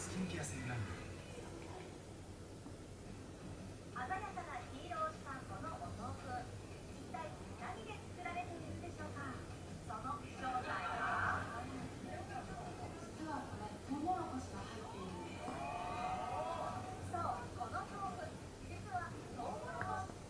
スキンケア洗顔料。 鮮やかな黄色をしたこのお豆腐、一体何で作られているんでしょうか。その正体は、 実はこれトウモロコシが入っているんです。 そう、この豆腐、実はトウモロコシ。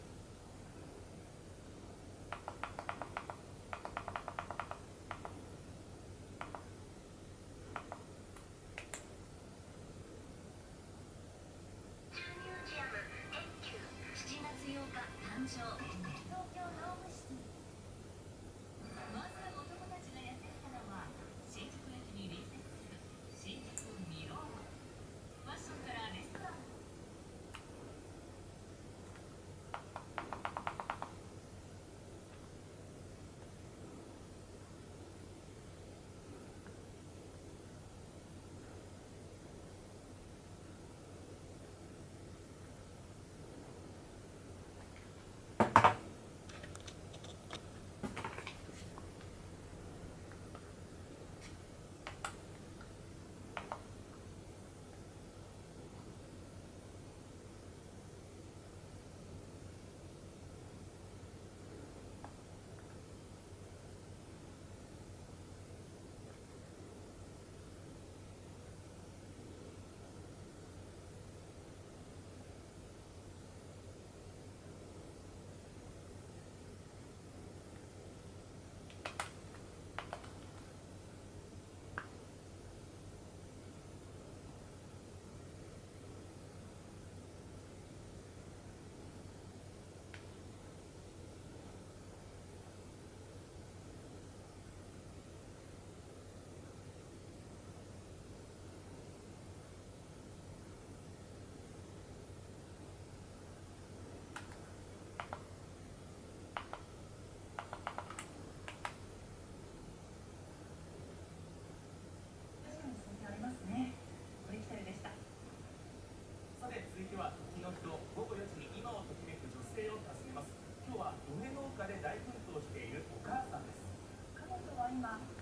ミュージアム研究7月8日誕生、東京ドームシティ。まず男たちがやってきたのは新宿駅に隣接する新宿ミローロ。ファッションからレストラン。 さて続いては時の人、午後4時に今をときめく女性を訪ねます。今日は梅農家で大奮闘しているお母さんです。 彼女は今